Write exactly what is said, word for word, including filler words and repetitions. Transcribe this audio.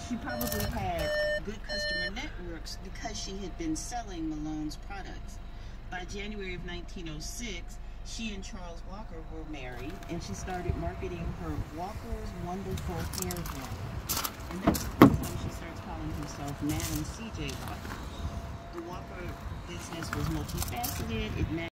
she probably had good customer networks because she had been selling Malone's products. By January of nineteen oh six, she and Charles Walker were married, and she started marketing her Walker's Wonderful Hair Gel. And that's when she starts calling herself Madam C J Walker. The Walker business was multifaceted. It